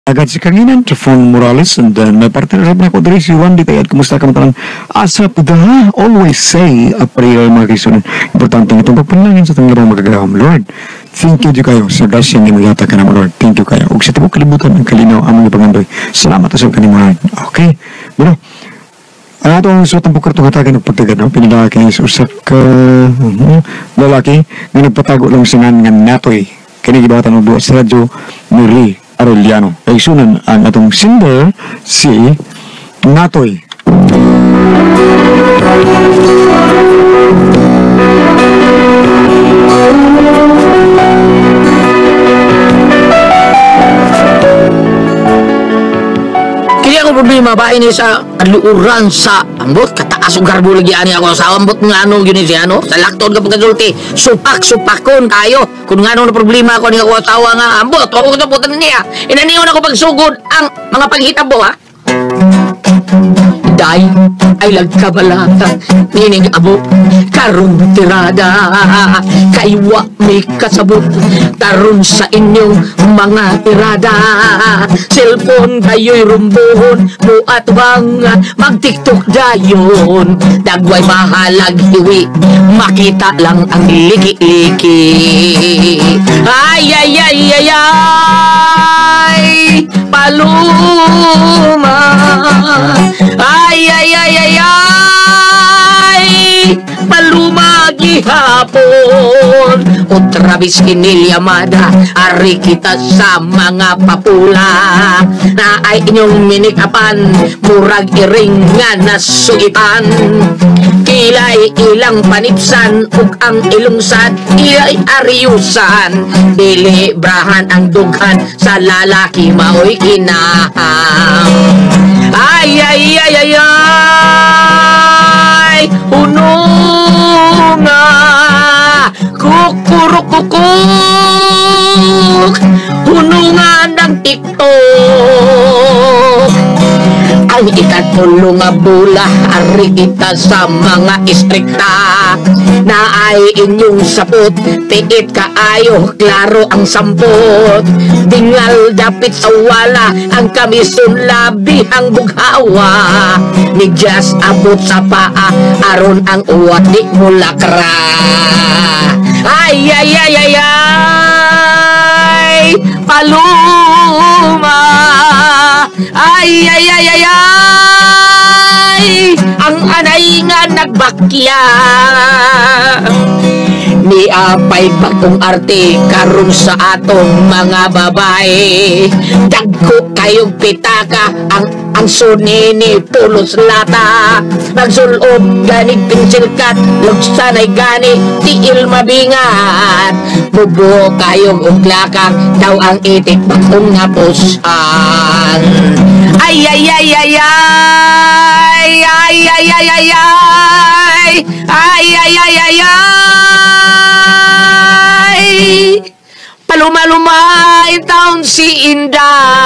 agad si Kanginan, Trifon Morales, and then may partner rin ako diri si Juan Di Tayad. Kumusta ka matalang asa pudaha? Always say a prayer mga kaisun. Importante itong pagpanalangin sa tanglabang magagawang Lord. Thank you kayo sa grasya ni Magyata ka naman Lord. Thank you kayo. Huwag sa tibok kalibutan ng kalinaw amang ipangandoy. Salamat sa kanimo Lord. Okay? Bueno, ato ang suot ang bukar tungatagan ng pagtagad. No? Pinilaki sa usak lalaki na nagpatago lang sinan nga natoy. Kinigibatan ng buhat sa radyo ni Lee Arellano. Ay sunan ang atong singer si Natoy. Kaya ako problema ba ini sa kaluuran sa ambot kataas ug garbo lagi ani ako sa ambot nga ano gyud si ano sa laktod kapag kasulti supakon kayo kun nga ano na problema ako ni ako tawa nga ambot ako sa putan niya inaniyon ako pagsugod ang mga paghitabo ha day ay lagkabalata nining abo karong tirada kaywa may kasabot taron sa inyong mga tirada cellphone kayo'y rumbuhon buat bang mag-tiktok dayon dagway mahalag hiwi makita lang ang liki-liki ay paluma ay paluma gihapon otra vez kinilyamada ari kita sa mga papula na ay inyong minikapan murag iring nga nasugitan kilay ilang panipsan ug ang ilungsad ilay ariusan dilibrahan ang dughan sa lalaki maoy kinahang ay hununga kukuruk hunungan ng TikTok ang ikatulong nga bula ari kita sa mga istrikta na ay inyong sapot tiit kaayo klaro ang sampot dingal dapit sa wala ang kamison labi ang bughawa ni just abot sa paa aron ang uwat di mulakra ay paluma ay ang anay nga nagbakya ni apay bagong arte karon sa atong mga babae dagko kayong pitaka ang sunini pulos lata magsulod ganig pinsilkat lugsanay gani tiil mabingat bubo kayong uglakang daw ang itik bakong nga pusan ay paluma-lumay taon si Inday.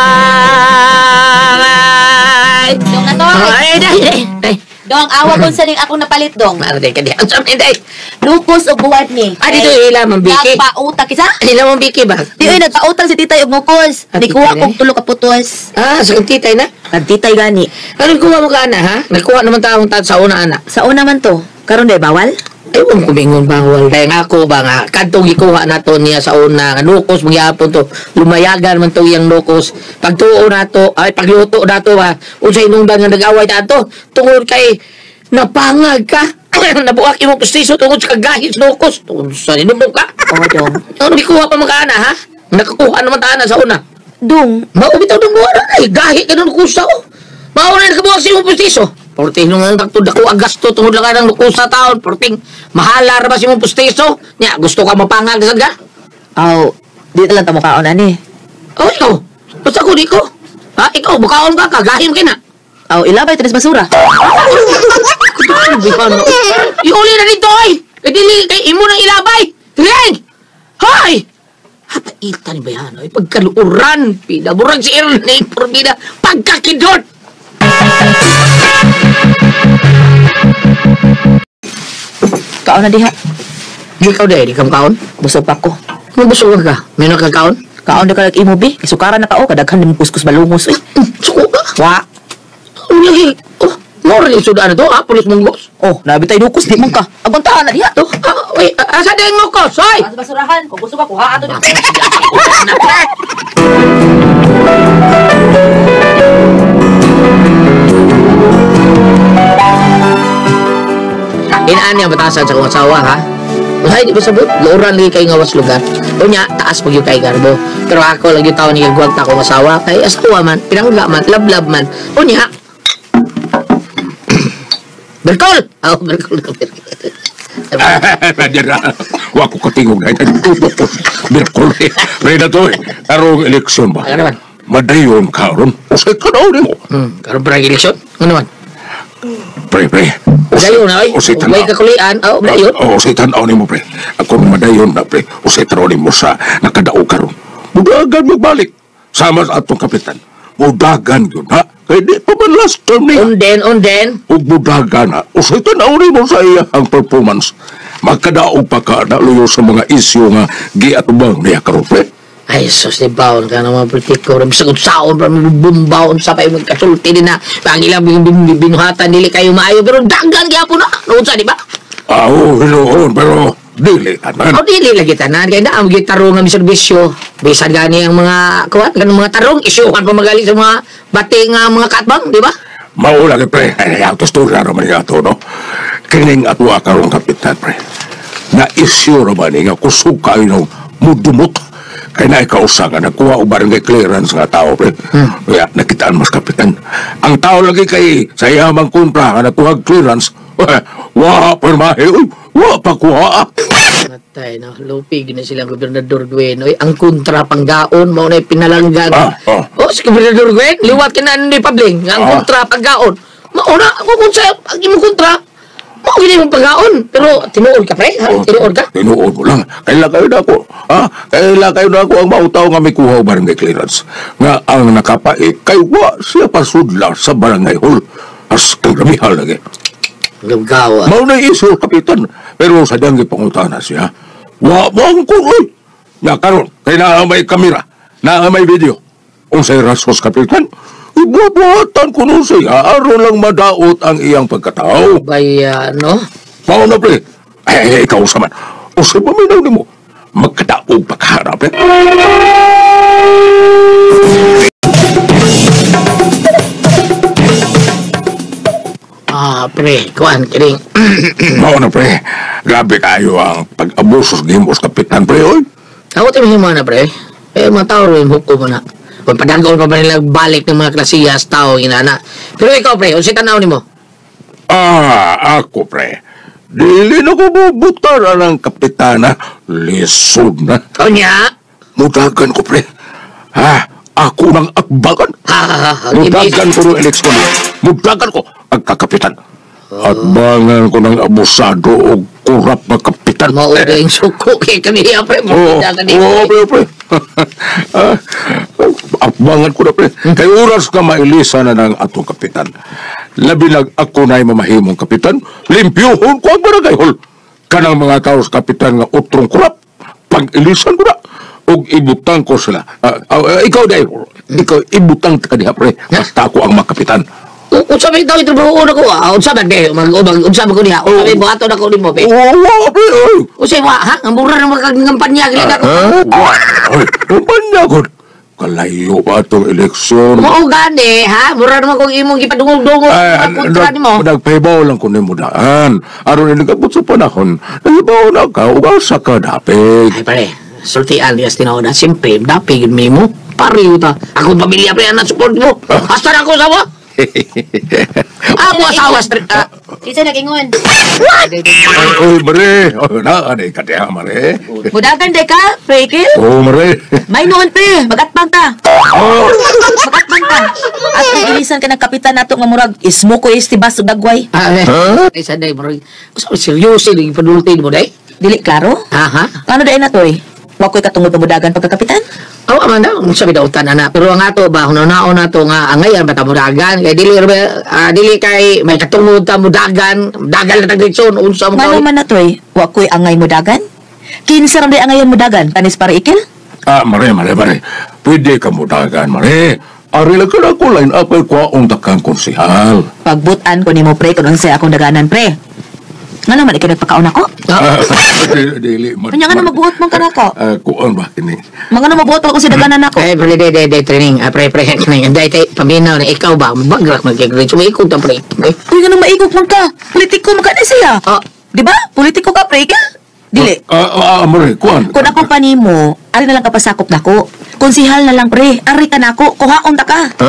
Dong na to. Ay. Dong, awa ko sa ning akong napalit dong. Marade ka di. Ang sabi Inday. Lupos o buwad ni. Dito ila man biki. Nagpautak isa? Ila man biki ba? Di ay nagpautang si titay og mukos. Nikuha kog tulo ka putos. Sa titay na? Kag titay gani. Ano kuha mo ka ana ha? Nagkuha naman taong sa una ana. Sa una man to. Karon day bawal? Ewan ko mingon bawal dahil ako ba nga kadtong gikuha na to niya sa una nga lukos magyapon to lumayagan man to iyang lukos pagtuo na to ay pagluto na to ba unsay nungdan nga nag-away dato tungod kay napangag ka nabuak imong pustiso tungod sa kagahis lukos tungod sa inumong ka Dong. ano gikuha pa magana ha nakakuha naman ta na sa una Dong. maubitaw ng buwara ay gahi ka ng kusa o mauna na nakabuak sa imong pustiso porting nung dako ang gasto tungod lang ka ng lukusa taon porting mahala ra ba si mong pustiso nya gusto ka mapangag sa ga Aw, di lang ta mo kaon ani. oh ikaw basta ko di ko ha ikaw bukaon ka kagahim ka na Aw, ilabay tinis basura. iuli na dito ay dili kay imo nang ilabay tiling hay hapaitan ba yan ay pagkaluuran pinaburag si Ernie porbida pagkakidot Kaon na diha. Di ikaw di ka makaon? Busog pa ko. Mabusog ka? May nakakaon? Kaon na ka imo bi. Isukaran na ka o kadaghan nimong kuskus balungos. Suko ka. Wa. Lagi. Oh, more ni sudah na to, ha? Pulos munggos. Oh, nabitay dukos di man ka. Aguntahan na diha. To, wait, asa din mo ko, soy! Sa basurahan, kung gusto ka kuha ato dito. Inaan niya batasan sa kong asawa, ha? Ay, di ba sabot? Lauran lagi kay ngawas lugar. O niya, taas pag yung kay garbo. Pero ako lagi tao ni gagwag ta kong asawa. Kay asawa man, pinangga man, lab-lab man. O niya, Berkol! Oh, berkol. Nadira, wa ko katingog na ito. Berkol eh. Pre na to eh. Karong eleksyon ba? Ano naman? Madayon karon. Usay ka daw mo. Karoon pa eleksyon? Ano naman? Pre. Madayon na, ay. Usay May tanaw. kakulian. Oh, madayon. Usay tanaw ni mo, pre. Ako madayon na, pre. Usay tanaw ni mo sa nakadao karon. Mudagan magbalik. Sama sa atong kapitan. Mudagan yun, ha? Kaya di pa man last term niya. Unden. Ug mudagan na. Usay tanaw ni mo sa iya ang performance. Magkadaog pa ka na luyo sa mga isyu nga giatubang niya karon, pre. Ay, sus, di baon ka na mga politiko. Bisag saon, bumbaon sa payo magkasulti din na. Pangilang binuhatan, dili kayo maayo. Pero dagan kaya po na. Noon sa, di ba? Oo, hinoon, pero dili tanan. O, dili lagi tanan. Kaya na, ang tarong ng serbisyo. Bisan gani ang mga, kuwan, ganun mga tarong. Isyukan pa magaling sa mga bating mga katbang, di ba? Maula kay pre, ay autos to ra man yato no. Kining ato karong kapitan pre. Na isyu ra ba ni nga kusog kayo ng mudumot. Kaya na ikausa ka, nakuha o barangay clearance nga tao, pre. Kaya nakitaan mas kapitan. Ang tao lagi kay sa iyamang kontra, nga nakuha clearance, wa permahe, uy, wa pa kuha. Matay, no? Lupig na silang Gobernador Gwen. Oy, ang kontra panggaon, mo na pinalanggan. Oh, si Gobernador Gwen, liwat ka na ni Pabling. Ang kontra panggaon. Mauna, ako kung sa, ang imong kontra, mo gini mong panggaon. Pero, tinuod ka, pre? Ha? Tinuod ka? Tinuod mo lang. Kailan kayo na ako. Ha? Kailan kayo na ako ang mautaw nga may kuha o barangay clearance. Nga ang nakapait, kay wa siya pasudla sa barangay hall. As ang ramihal lagi. Gagawa. Mao na iso, kapitan. Pero sa danggi pangutana siya, wa ang kuloy. Ya karon, kay naa may kamera, naa may video. Unsay rasos, kapitan? Ibubuhatan ko nun siya, aron lang madaot ang iyang pagkatao. Baya, no? Mao na, pre. Ay, ikaw sa man. Unsay paminaw ni mo? Magkadaog pagkaharap, eh. Pre, kuan, kiring. Mao na, pre. Grabe kayo ang pag-abusos gimos, kapitan, pre, oy. Ako tayo mo na, pre. Mga tao rin, hukom mo na. Kung padagaw pa ba nila balik ng mga klasiyas, tao, inana. Pero ikaw, pre, kung si tanaw ni mo? Ako, pre. Dili na ko bubutara ng kapitana. Lisod na. O niya? Mudagan ko, pre. Ako ng akbagan. Mudagan ko ng eleksyon. Mudagan ko ang kakapitan. At bangan ko ng abusado o kurap na kapitan. Mauga yung suko kay kami, pre. Pre. Akbangan ko na, pre. Kay oras ka mailisa na ng atong kapitan. Labi nag ako na'y mamahimong kapitan, limpyuhon ko ang barangay hall. Kanang mga tao sa kapitan nga utrong kurap. Pag-ilisan ko na. O ibutang ko sila. Ikaw dahil. Ikaw ibutang ka diha, pre. Basta ako ang makapitan. Unsa ba itaw itrabaho na ko? Unsa ba be? Unsa ba ko niya? Unsa ba buhaton ako nimo be? Oo, pre. Unsa ba ha? Ang mura na magkampanya gila ako. Kampanya ko. Kalayo ba itong eleksyon? Mao gani ha? Mura naman kung imong gipadungog-dungog ang kontra nimo. Nagpahibaw lang ko ni mo daan. Aron na nagabot sa panahon. Nagpahibaw na ka. Ugasa ka dapig. Ay pare, sultian dias tinaoda. Siyempre, dapig mo. Pariw ta. Ako pamilya pre na support mo. Hasta na ako sa mo. Ako asawa street. Isa nagingon. Oy, mare. Naaday ka diha, mare. Mudagan day ka, Prekil. Oo, mare. May noon, pre. Magatbang ka. Magatbang ka. At ilisan ka ng kapitan nato nga murag ismo ko istibas ug dagway. Ay sanay mo. Usa seryoso ni padultin mo day. Dili klaro? Aha. Ano day na to eh? Wa ko'y katungod pamudagan pagkakapitan? Oo, Amanda, sabi daw tanan na. Pero ang ato ba, hunaw na to nga, angayan ba tamudagan? Kaya dili kay, may katungod tamudagan, dagal na tagdikson, unsa mo Ngano man na to eh? Wa ko'y angay mudagan? Kinsa ram day angayan mudagan? Tanis para ikil? Mare. Pwede ka mo dagan, Mare. Ari lang ka na ko lain apay kwa untakang konsihal. Pagbutan ko nimo pre kun unsay akong daganan pre. Nga naman ikaw nagpakaon ako? Dili. Kanya nga na magbuot mong kanako. Kuan ba kini? Mga na magbuot ako si daganan ako. Eh, pre, training. Pre, training. Dahil tayo, paminaw na ikaw ba? Bagrak mag-grade. Sumaikot ang pre. Uy, nga nang maigok man ka. Politiko man ka na siya. Ah. Di ba? Politiko ka, pre. Dili. Mare, kuan. Kung ako pa nimo, ari na lang kapasakop nako. Konsihal na lang, pre. Ari ka nako. Kuhaon ta ka.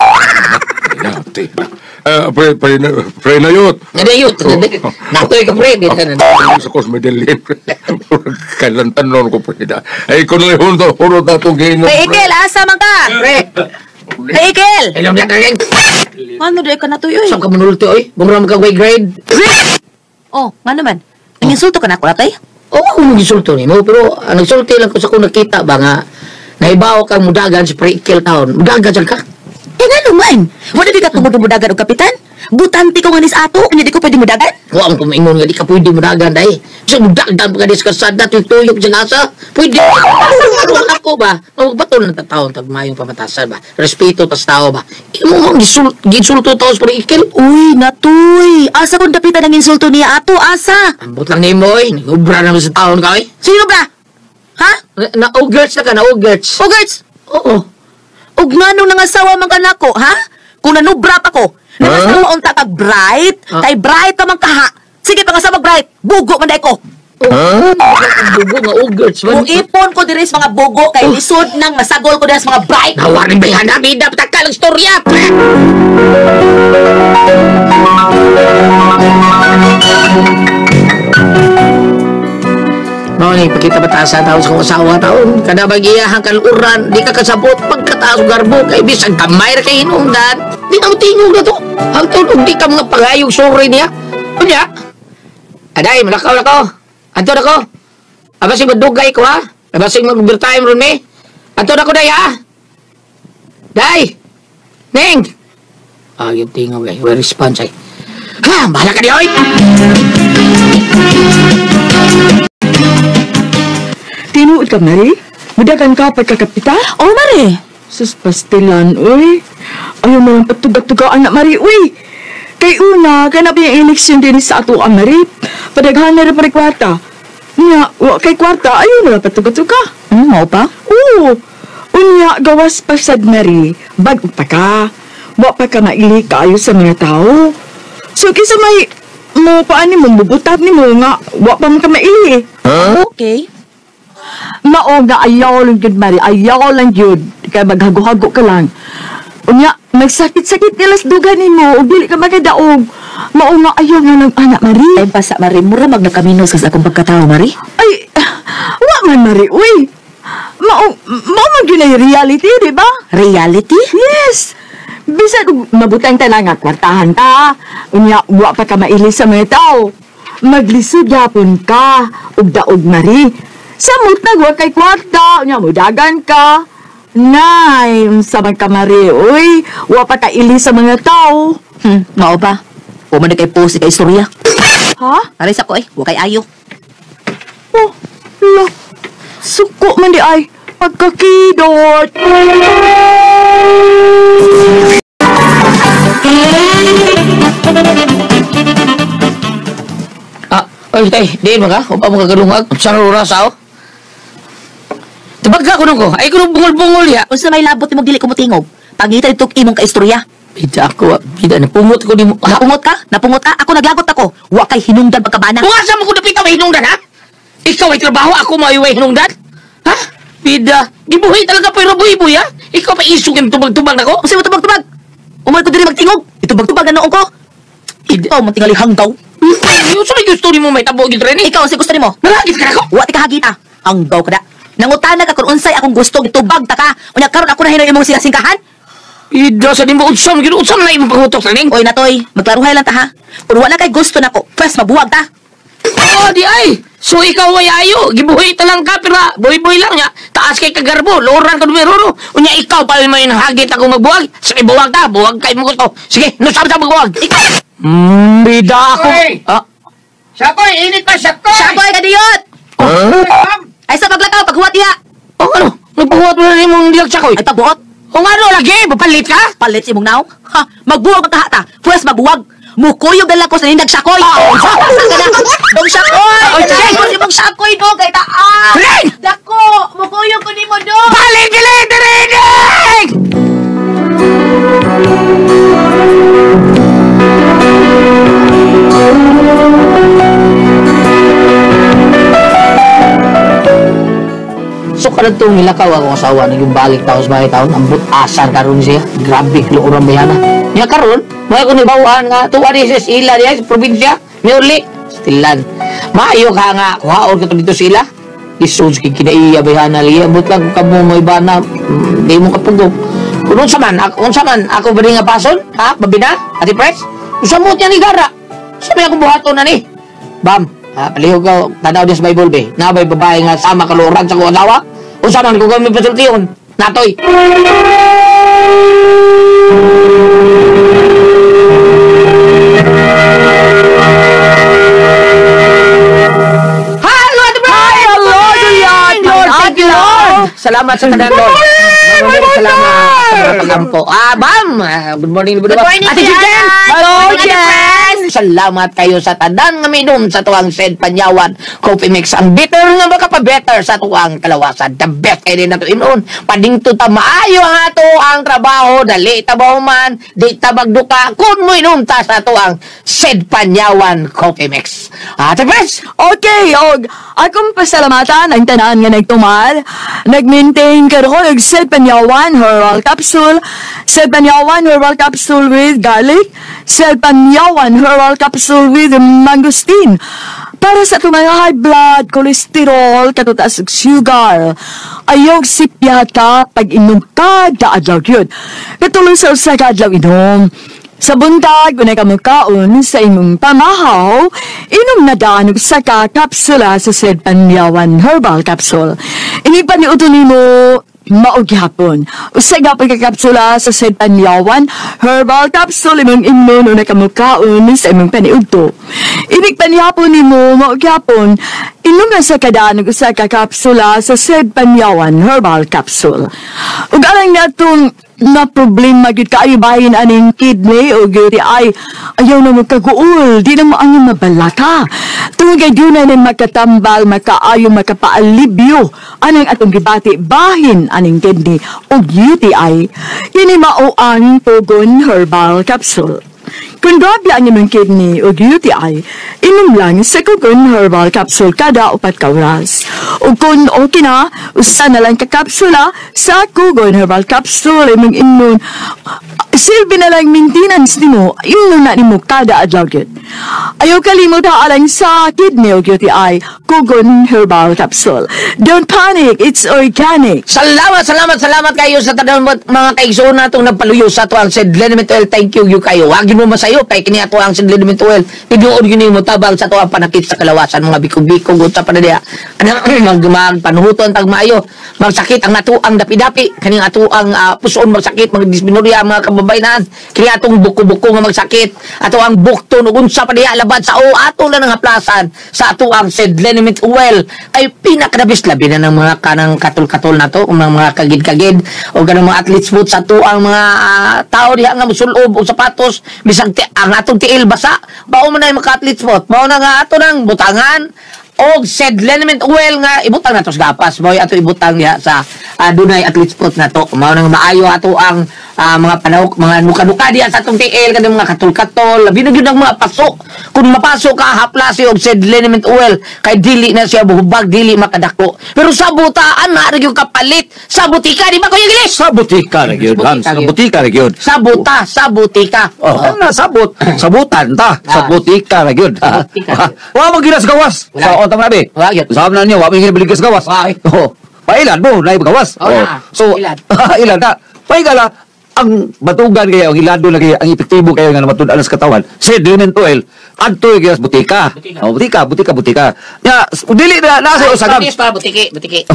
Pre na yun. Nadayot. Natoy ka, pre. Sa kosmedalin. Kailantan nun ko, pre. Ay, kung na yun, hurot na itong gino. Pre Ikel, asa man ka? Pre. Pre Ikel! Hello, mga kageng. Ano doon ka na to, yoy? Saan ka manulto, oy? Bumram ka grade. Oh, nga naman. Ang insulto ka na ako, atay? Oo, ako mong gisulto ni mo. Pero, nagsulti lang ko sa kung nakita ba nga, naibaw kang mudagan sa pre-kill town. Mudagan siya ka? Eh nga naman. Wala di ka tumududagan o kapitan? Butanti ko nga nis ato. Kanya di ko pwede mudagan? Oo, ang kumaingon nga di ka pwede mudagan dahil. Sa mudagan pa ka di sa kasada, tuyok sa gasa. Pwede. Ano ako ba? Bato lang taon, tagmayong pamatasan ba? Respeto tas tao ba? Imo mong gisulto tao sa pre-kill. Uy, natuy. Asa kung dapitan ang insulto niya ato? Asa? Ambot lang ni mo, oy. Nagubra naman sa taon ka, oy. Sino ba? Ha? Na-ogurts na ka, na-ogurts. Ogerts? Oo. Og nga nung nangasawa man ka nako, ha? Kung nanubra pa ko, nangasawa unta kag bright, kay bright ka man kaha. Sige, pangasama bright, bugo man day ko. Bugo nga ogurts. Kung ipon ko diri sa mga bugo, kay lisod nang masagol ko diri sa mga bright. Nawarin ba yan? Bida, patakal ang storya. Mawani, pagkita batasan taon sa kong asawa taon. Kada bagiyahan kaluran, di ka kasabot. Pagkataas garbo, kay bisang kamay ra kay hinungdan. Di na tingog na to. Hangtod og di ka mga pangayog sorry niya. Kunya? Aday, malakaw na ko. Anto na ko. Abasing madugay ko ha. Abasing mag-overtime ron me. Anto na ko day ha. Day! Ning! Yung tingog ay. Where response ay. Ha! Bahala ka di oy! Tinuod ka, Mari? Mudagan ka pagkakapita? Oh, Mari. Sus, pastilan, uy. Ayaw mo lang patuga-tugaan na, Mari, uy. Kay una, kanap yung eleksyon din sa ato ang Mari. Padaghan na rin pa kwarta. Nga, kay kwarta, ayaw mo lang patuga-tuga. Mau pa? Oo. Unya, gawas pa sad, Mari. Bago pa ka. Wa pa ka maili kayo sa mga tao. So, kisa may mo paani mo, bubutat ni mo nga, wa pa man ka maili. Okay. Mao nga ayaw lang yun, Mari. Ayaw lang yun. Kaya maghago-hago ka lang. Unya, nagsakit-sakit nilas dugan ni mo. O dili ka magadaog. Mao nga ayaw nga lang anak, Mari. Ay, pasa, Mari. Mura magnakamino sa akong pagkatao, Mari. Ay, wa man, Mari. Uy, mao man yun ay reality, di ba? Reality? Yes. Bisan mabutang ta nga kwartahan ka. Unya, wa pa ka maili sa mga tao. Maglisod yapon ka. Ug daog, Mari. Samot na wa kay kwarta. Unya, mudagan ka. Nay, unsa man ka, Mari. Uy, wa pa ka ili sa mga tao. Mau pa. Huwag man kay post kay istorya. Ha? Aris ako eh. Huwag kay ayo. Oh, la. Suko man di ay. Pagkakidot. Oy, tay, di mo ka? Upa mo kagalungag. Sa oras ako. Tibag ka ko nung ko. Ay ko nung bungol-bungol ya. Kung sa may labot ni magdili ko mutingog, pagitan itong imong kaistorya. Bida ako, bida. Napungot ko di mo. Napungot ka? Napungot ka? Ako naglagot ako. Huwag kay hinungdan pagkabana. Kung asa mo ko napita may hinungdan, ha? Ikaw ay trabaho, ako maiway hinungdan? Ha? Bida, gibuhay talaga po yung buhay-buhay, ha? Ikaw pa isugin tubag-tubag na ko? Kasi mo tubag-tubag. Umay ko diri magtingog. Itubag-tubag na noong ko. Ikaw, matingali hanggaw. Yung sa gusto ni mo may tabo gito rin, eh. Ikaw, si gusto ni mo. Nalagit ka na ko? Wa ti kahagita. Hanggaw ka da. Nangutana ka kung unsay akong gusto gitubag ta ka. Unya karon ako na hinoy imong singkahan. Bida, sa din mo utsam, ginutsam na imong panghutok sa ning. Oy natoy, magklaruhay lang ta ha. Kung wala kay gusto nako, pwes mabuwag ta. Oh, di ay. So ikaw ay ayo, gibuhay talang ka, pira, buhay-buhay lang niya. Taas kay kagarbo, loran ka dumiroro. Unya ikaw pa may hagit ako magbuwag. Sige, buwag ka, buwag kay mo gusto. Sige, nusab sa magbuwag. Ikaw. Bida ako. Oy! Ah, Sakoy, init pa, sakoy! Saboy ka diyot. Ay sa paglakaw paghuwat diha. oh, ano? Nagpahuwat mo na rin mong dilag siya ko. Ay pagbuot. O nga no, lagi, mapalit ka? Palit si mong naong. Ha, magbuwag ang kahata. Pwes magbuwag. Mukuyog dala ko sa nindag sakoy. Dong sakoy. Dali ko si mong sakoy do kay taan. Dali! Dako, mukuyog ko ni mo do. Balik ka lang, Dirinig! So kanan itong nilakaw akong asawa na yung balik taos bahay taon, ambot asan karon siya. Grabe, kluurang bayana. Niya karon, may ko nibawahan nga, tuwa ni sa ila niya, sa probinsya, niuli, stilan. Maayo ka nga, kuhaon ka to dito sila. Isus kay kinaiya bayana liya, ambot lang kung kamo may bana, di mo kapugog. Kung unsa man, ako ba rin nga pason? Ha? Babina? Ati Pres? Usamot niya ni Gara. Sabi ako buhaton na ni. Bam, palihog ka, tanaw niya sa Bible be. Nabay babae nga sama kaluran sa kong asawa. Unsa man kung kami pasultiyon. Natoy. Hello, Ate Pres! Hello, Juliet! Lord, thank you, Lord! Salamat sa tanan, Lord. Salamat sa pagampo. Bam! Good morning, Good morning, Ate Jen! Jen! Hello, Good morning, Jen! Salamat kayo sa tanan nga minom sa tuwang Sed Panyawan Coffee Mix. Ang bitter nga makapabetter sa tuwang kalawasan. The best kayo din na ito inon. Padingto ta maayo ang ato ang trabaho. Dali tabaw man. Di ta magduka. Kung mo inom ta sa tuwang Sed Panyawan Coffee Mix. Ate Pres! Okay, og akong pasalamatan ang tanan nga nagtumal. Nag-maintain ka ro og Sed Panyawan Herbal Capsule, Sed Panyawan Herbal Capsule with garlic, Sed Panyawan Herbal Capsule with mangosteen. Para sa itong mga high blood, cholesterol, katutaas og sugar, ayog sipyata pag inom ka adlaw yun. Katuloy sa usa ka adlaw inom. Sa buntag, unay ka magkaon sa imong pamahaw, inom na daan og saka kapsula sa Sed Panyawan Herbal Capsule. Ini pa ni mo maugyapon. Usaga pagkakapsula sa Sed Panyawan Herbal Capsule imong immune unay ka magkaon sa imong paniudto. Inig panihapon ni mo maugyapon, inom na sa kadaan og usa ka kapsula sa Sed Panyawan Herbal Capsule. Ug alang natong na problema gyud kaayo bahin aning kidney o gyud ay ayaw na magkaguol, di na mo ang mabalaka. Tungod kay dunay na makatambal, makaayo, makapaalibyo anang atong gibati bahin aning kidney o UTI. Yun ay mao ang Pogon Herbal Capsule. Kung grabe ang imong kidney o UTI, inom lang sa Pogon Herbal Capsule kada 4 ka oras. O kung okay na, usa na lang kakapsula sa Pogon Herbal Capsule imong immune. Silbi na lang maintenance nimo, inom na nimo kada adlaw gyud. Ayaw kalimot alang sa kidney o UTI, Pogon Herbal Capsule. Don't panic, it's organic. Salamat kayo sa tanang mga kaigsoon natong nagpaluyo sa tuwang Sed Liniment Oil. Thank you kayo. Wagin mo masayo kay kini ato ang Sed Liniment Oil. Tinuod gyud mo tabang sa tuwang panakit sa kalawasan mga bikog-bikog unsa pa na diha. Magpanuhuton tag maayo. Magsakit ang nato ang dapi-dapi kaning ato ang pusoon magsakit, mga dismenorrhea, mga kababayan. Kini atong buko-buko nga magsakit. Ato ang bukton ug unsa pa diha labad sa ato lang nga plasan sa ato ang Sed Liniment Oil ay pinakadabis labi na ng mga kanang katol-katol na to, mga kagid-kagid o ganang mga athletes foot sa to ang mga tao diha nga musulob o sapatos bisag ang atong tiil basa bao man na yung mga athletes foot bao na nga ato nang butangan og Sed Liniment Oil nga ibutang nato sa gapas boy ato ibutang diha sa dunay athletes foot na to mao nang maayo ato ang mga panahok, mga nuka-nuka diya sa atong TL, kanang mga katol-katol, labi na yun ang mga pasok. Kung mapasok ka, haplas yung Sed Liniment Oil, kay dili na siya buhubag, dili makadako. Pero sa butaan, naarag yung kapalit, sa butika, di ba Kuya Gilis? Sa butika na yun, Hans. Sa butika na yun. Sa butika. Oh, sabot. Sabutan ta. Sa butika na yun. Wala magilas gawas. Sa otang nabi. Sabi na niyo, wala magilas gawas. Pailan mo, na gawas. So, ilan ka. Paigala, ang batugan kayo, ang ilado na kayo, ang epektibo kayo nga namatun alas katawan, Sed Liniment Oil, adto yung butika. Butika. Ya, dili na, nasa usagam. Butiki.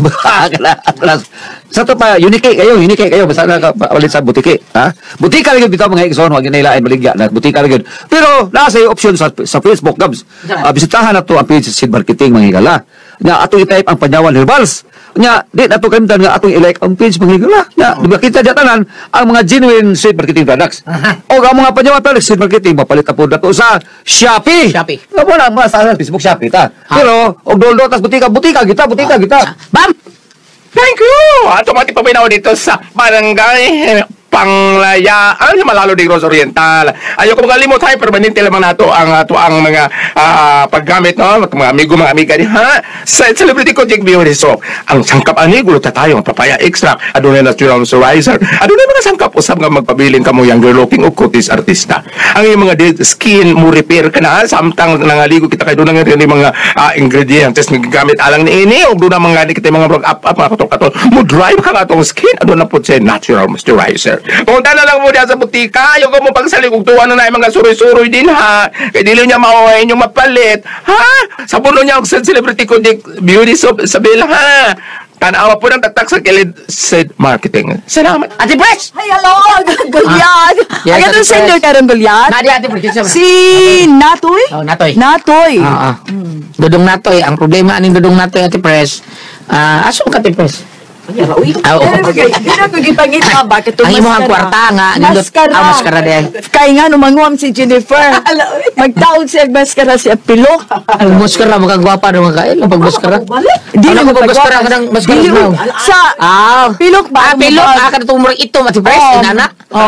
Sa to pa, unique kayo, basta nakapalit sa butiki. Ha? Butika rin yun, bitaw mga ikson, huwag nailain maligya na butika rin yun. Pero, nasa yung option sa Facebook, Gabs. Bisitahan na to ang page Sed Marketing, mga higala. Na ato i-type ang Panyawan Herbals. Nya, di nato kalimtan nga atong i-like ang page magigula. Nya, di ba kita jatanan ang mga genuine street marketing products. O ang mga panyawatan street marketing mapalit na po dato sa Shopee. Shopee. Nga po na, mga sa Facebook Shopee ta. Pero, og doldo tas butika kita. Bam! Thank you! Ato mati paminaw dito sa barangay Panglayaan, Malalo de Negros Oriental. Ayoko magalimot, hay, permanente lamang nato ang mga paggamit, no? Mga amigo, mga amiga di, ha? Sa Celebrity Project Beauty Soap, ang sangkap ani, gulot tayo, ang papaya extract, adunay natural moisturizer, adunay mga sangkap, usap nga magpabiling kamo younger looking o kutis artista. Ang iyong mga dead skin, mo repair ka na, samtang nangaligo kita kayo doon nga mga ingredients nga gamit alang ni ini, o doon mga kita mga up, mga katol-katol, mo drive ka nga itong skin, adun na po siya natural moisturizer. Kung na lang mo diyan sa butika, yung mo pagsalig kung tuwa na yung mga suroy-suroy din, ha? Kaya dili niya mauwain yung mapalit, ha? Sa puno niya sa Celebrity Project Beauty Soap, sabi lang, ha? Tanawa po ng tatak sa kilid said marketing. Salamat. Ate Pres! Ay, hello, Gulyan. Yes, Ay, Ate anong sender Pres. ka rin, Gulyan? Nadi, Ate Pres. Si Natoy? Oh, Natoy. Natoy. Dudong Natoy. Ang problema aning Dudong Natoy, Ate Pres. Aso ka, Ate Pres? Oo. Hindi na ko gipangita. Bakit ito Ang imong kwarta nga. Maskara de. Kaya nga, numanguam si Jennifer. Magtaog siya maskara siya pilok. Ang maskara, magkagwapa na mga kail. Ang pagmaskara. Di Ano na ko pagmaskara ka ng maskara Dili mo? Sa pilok ba? Pilok. Ka na tumurang ito, Ate Pres. Inana.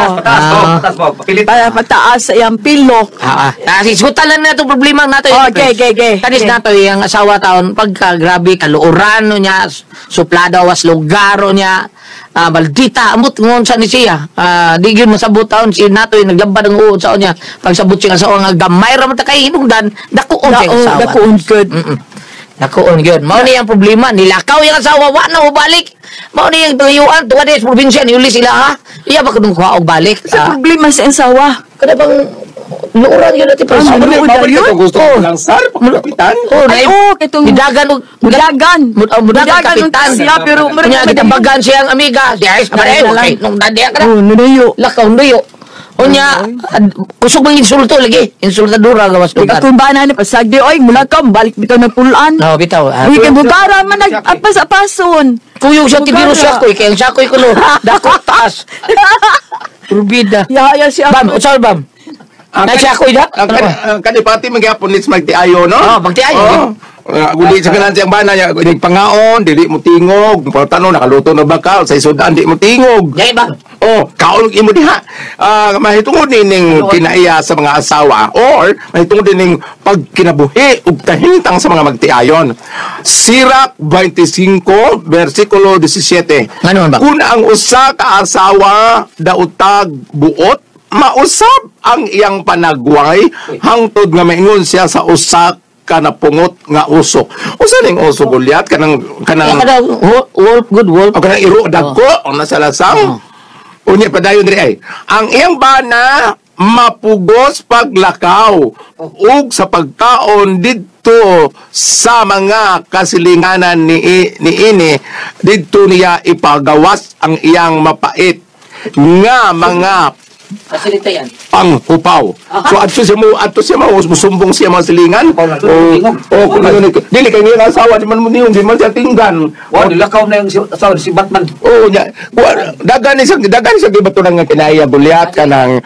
Taas po, papilit. Para pataas sa iyang pilok. Isutan lang na itong problema nato. Okay. Kanis nato yung asawa taon pagka grabe kaluoran niya, suplada was lugaro niya, maldita amot ngon sa ni siya. Di gyud masabot taon si nato yung naglabad ng uod sa niya. Pag sabot siya asawa nga gamay ra man ta kay hinungdan, dakuon siya asawa. Dakuon good. Dakuon gyud. Mao ni ang problema, nilakaw yung asawa wa na balik. Mao ni yung tuyuan tuwa sa probinsya ni uli sila ha. Iya ba kadung kuha og balik? Sa problema sa asawa. Kada bang luuran yun natin. Gusto ko lang, sir, pagkapitan. Kitong Midagan o Mudagan. Mudagan kapitan. Siya, pero Kanya, gitambagan siya ang amiga. Siya, ay, okay, nung dadya ka na. Nunayo. Lakaw, nuyo. Unya, kusog mong insulto lagi. Insultadura gawas lugar. Kung ba na ni pasagdi, oy, mula ka, balik bitaw ng pulaan. No, bitaw. Uy, kay bugara man nag-apas-apason. Kuyog siya, tibiro siya ko. Kaya siya ko'y kulo. Dako, taas. Rubida. Yaya siya. Bam, utsal, bam. Siya ko'y da? Kanipati magyapon nits magtiayo, no? Magtiayo. Guli sa kanan siyang bana niya, pangaon, dili mo tingog, tanong, nakaluto na bakal, sa isudan, di mo tingog. Yay, bam. Kaon imo diha. Mahitungod ning kinaiya sa mga asawa or mahitungod ning pagkinabuhi ug kahintang sa mga magtiayon. Sirach 25 versikulo 17. Ngano ba? Kung ang usa ka asawa daotag buot, mausab ang iyang panagway hangtod nga maingon siya sa usa ka napungot nga uso. Usa ning uso Goliath kanang Wolf, good wolf. o kanang iro dagko ang nasa lasang. Unya padayon diri ay. Ang iyang bana mapugos paglakaw ug sa pagkaon didto sa mga kasilinganan ni ini didto niya ipagawas ang iyang mapait nga mga Fasilita yan. panghupaw. So adto siya mo musumbong siya mga silingan. Kung ano dili kay niya asawa di man mo niyon di man siya tinggan. Wow, nilakaw na yung asawa si Batman. Nya dagan ni sa gibato nga kinaiya Goliath kanang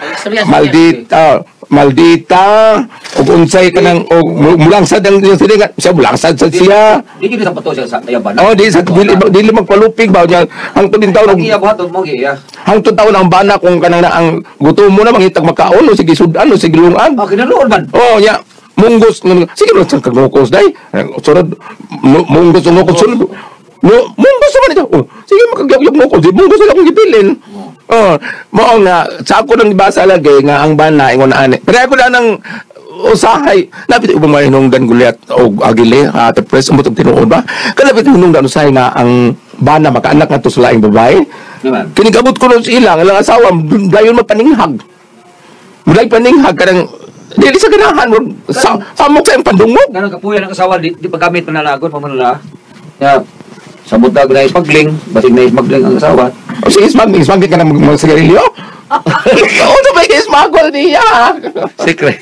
maldita ug unsay kanang mulangsad ang silingan siya mulangsad sa siya. Di gid sa pato siya sa ayaban. Di dili magpalupig ba niya hangtod din taon Iya buhaton mo giya. hangtod taon ang bana kung kanang na ang gutom mo na mangitag makaon o sige sudan o sige lungan. Kinaluon man. Ya munggos sige lo sang kagmukos dai sunod munggos sunod munggos man ito sige makagyag mo ko di munggos lang kung gipilin mao nga sa ako nang ibasa lagi nga ang bana ingon ani pero ako na nang usahay napit ubang mahinungdan Goliath o agile at press mo tinuod ba kalapit hinungdan usahay nga ang bana makaanak nga to sa laing babae kinikabot ko nun sila nga asawa dayon magpaninghag mulay paninghag kanang dili sa ganahan samok sa iyang pandungog. Ganang kapuyan ang asawa di paggamit manalagon pamanala. Ya. Sabot na naipagling, basig naipagling ang asawa. O sige, ismagin ka na mag-sigarilyo? Oo, ito ba ismagol niya? Secret.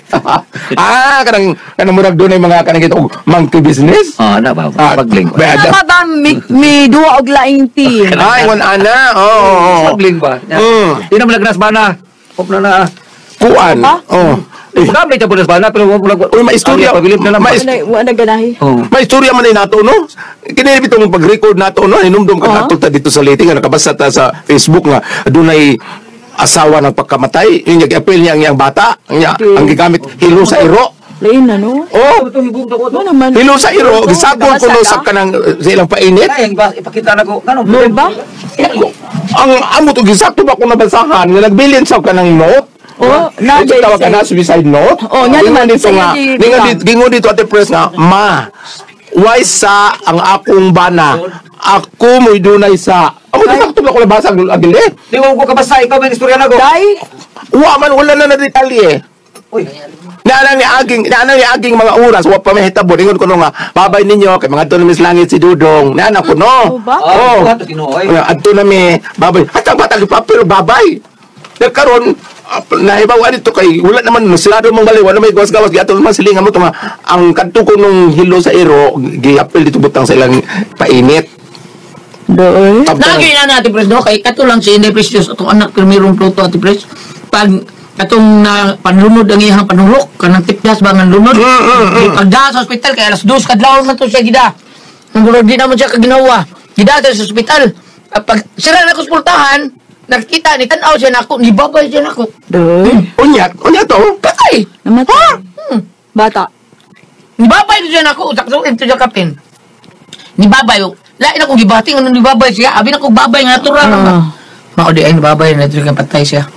Kanang murag doon ay mga kanang ito, monkey business? Na ba? Pagling ba? Tama ba, may duwa og laing team? Ay, ana. Oo. Pagling ba? Di na malagnas ba na? Hop na. Kuan. Oo. Marami siya po nas ba na, pero Uy, maistorya. Pabilip na naman. Wala ganahi. May istorya man ay nato, no? Kinilip itong pag-record nato, no? Inumdum ka nato ta dito sa liting, nakabasa ta sa Facebook nga, doon ay asawa ng pagkamatay. Yung nag-appeal niya ang bata, ang gigamit, hilo sa iro. Lain na, no? Oh, Ano naman? hilo sa iro, gisagol ko no sa kanang silang painit. Ay, ipakita na ko. Ano Ba? Ang amo to gisakto ba ko nabasahan nga nagbilin sa kanang note. Oh, Ito tawag ka na suicide note. Oh, nga naman, dito nga. Gingon dito Ate Pres nga, ma, why sa ang akong bana? Ako mo'y dunay sa. Ako nasakto ba ko nabasa ang agili? Di ko kabasa, ikaw may istorya na ko. Day? Wala na detalye. Uy, Naanang ni aging mga oras, wa pa mahitabo. Ingon ko no nga, babay ninyo, kay mga tunamis langit si Dudong. Naanang ko no. Oh, ba? Oo. Kinuoy. Adto na mi, babay. At ang batang papel, babay. Nagkaroon, nahibawa dito kay, wala naman, silado mong bali, wala may gawas-gawas, giato naman silingan mo, ang kanto ko nung hilo sa iro, giapil dito butang sa ilang painit. Doon? Lagi na natin, Pres, no? Kay kato lang si Inday Precious, itong anak primerong Pluto, Ate Pres. Pag katong na panlunod ang iyang panulok, kanang tipdas ba ang lunod? Pagda sa ospital, kaya alas 2, kadlaw na to siya gida. Nagulog di naman siya kaginawa. Gida sa ospital. Pag sira na ko sa pultahan, nakita ni tanaw siya na ako, nibabay siya na ako. Doon? Unya to? Patay! Namatay? Bata? Nibabay siya na ako, utak sa ulit siya kapin. Nibabay, lain akong gibating, ano nibabay siya? Abi na kong babay nga turang. Mao di ay nibabay na ito yung patay siya.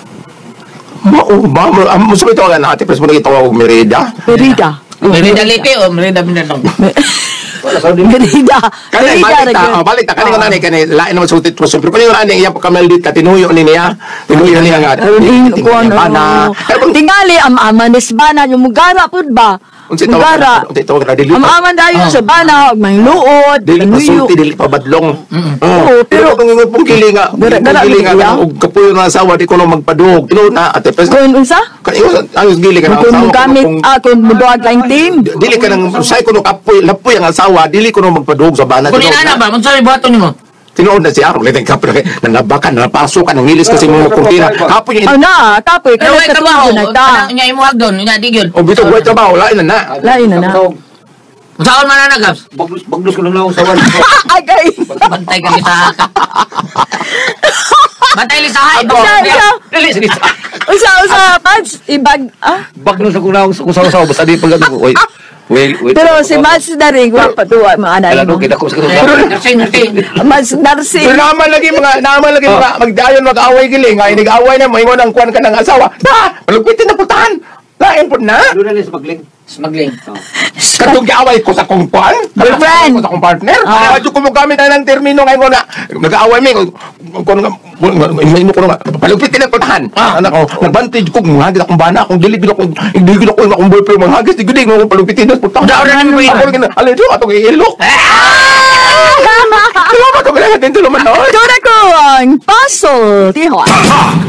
Musubi ito nga na Ate Pres mo nagito ako merida. Merida? Merida Lipe o Merida Mindanao. Merida? Balik ta kanina nani kani lain naman sutit mo pero kanina nani iya pagkameldit ka tinuyo ni niya nga Ano? Tingali amanis bana yung mugara pud ba? Mugara. Amaman dayon sa bana og may luod, dili pa nuyo. sulti dili pa badlong. Oo, Pero kung ingon pong kili nga og kapuyo nga asawa di ko no magpadug. Tino na Ate Pres. Kun unsa? Kanina ang gili ka Kung mugamit kung muduag lang team. dili ka nang say ko no kapoy lapoy ang asawa dili ko no magpadug sa bana. Kung inana ba, kung sa'yo buhaton mo? Tinuod na siya, ulit ang kapoy, nanabakan, napasukan, nangilis kasi mga kurtina. Kapoy yun. Kapoy, Pero kaya may sa trabaho, tubo na ta. niya imuhag doon, niya digyon. O bito, buhay trabaho, lain na. Lain na na. Saan man na nagabs? Bagdos ko lang lang sa wan. Agay! Bantay ka sa Bantay li sa hay. Dili, sige. Usa, Pads, ibag, Bagdos ako lang sa usaw, basta di pag ano. Wait. Pero si Mads na rin, guwapa tuwa, mga anak Alam mo. mo, kita ko sa Nursing. Mads Narsi. Pero naman lagi mga magdayon mag-away giling, nga inig-away na, maingon ang kuwan ka ng asawa. Malugpitin na putahan. Lain po na. Doon na sa pagling. Smuggling. Katong giaway ko sa kong kuwan. Girlfriend. Ko sa kong partner. Adyo ko mo gamit na ng termino ngayon na nag-aaway mi. Kung mo ko nga, palugpitin na putahan. Anak ko, nagbantage ko, mahagis akong bana, akong dilig ko akong boyfriend, mahagis, digdig mo akong palugpitin na putahan. Daw na naman mo yun. Alin doon, atong iilok. Salamat ko, kailangan din tuluman na. Doon ako ang puzzle, tihon.